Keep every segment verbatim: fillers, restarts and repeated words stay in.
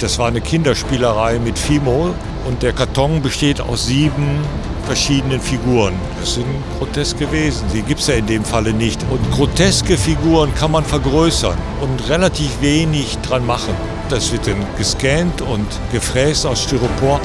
Das war eine Kinderspielerei mit Fimo und der Karton besteht aus sieben verschiedenen Figuren. Das sind groteske Wesen, die gibt es ja in dem Falle nicht. Und groteske Figuren kann man vergrößern und relativ wenig dran machen. Das wird dann gescannt und gefräst aus Styropor.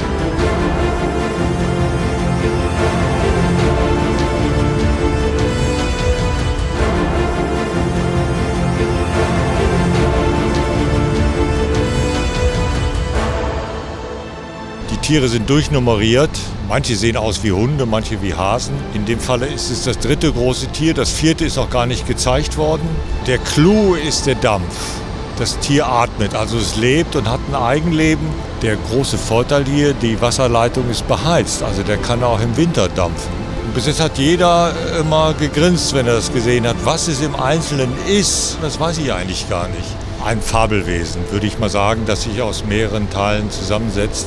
Die Tiere sind durchnummeriert. Manche sehen aus wie Hunde, manche wie Hasen. In dem Falle ist es das dritte große Tier. Das vierte ist noch gar nicht gezeigt worden. Der Clou ist der Dampf. Das Tier atmet, also es lebt und hat ein Eigenleben. Der große Vorteil hier, die Wasserleitung ist beheizt, also der kann auch im Winter dampfen. Und bis jetzt hat jeder immer gegrinst, wenn er das gesehen hat. Was es im Einzelnen ist, das weiß ich eigentlich gar nicht. Ein Fabelwesen, würde ich mal sagen, das sich aus mehreren Teilen zusammensetzt.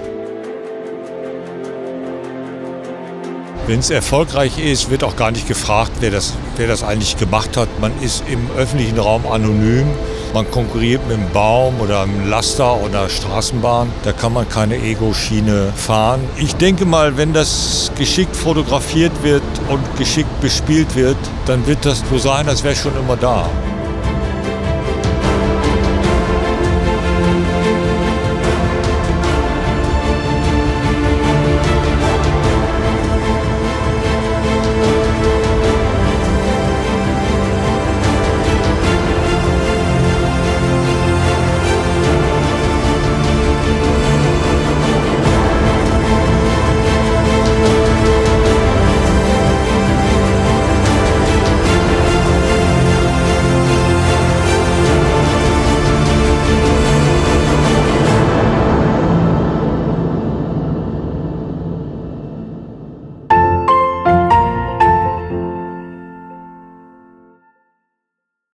Wenn es erfolgreich ist, wird auch gar nicht gefragt, wer das, wer das eigentlich gemacht hat. Man ist im öffentlichen Raum anonym. Man konkurriert mit einem Baum oder einem Laster oder einer Straßenbahn. Da kann man keine Ego-Schiene fahren. Ich denke mal, wenn das geschickt fotografiert wird und geschickt bespielt wird, dann wird das so sein, als wäre es schon immer da.